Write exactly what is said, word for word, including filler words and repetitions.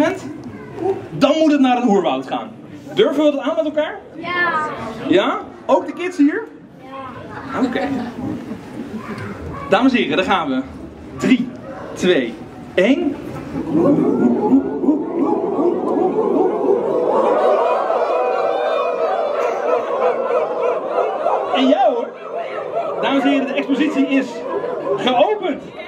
Dan moet het naar een oerwoud gaan. Durven we dat aan met elkaar? Ja. Ja? Ook de kids hier? Ja. Oké. Okay. Dames en heren, daar gaan we. drie, twee, één. En ja hoor. Dames en heren, de expositie is geopend.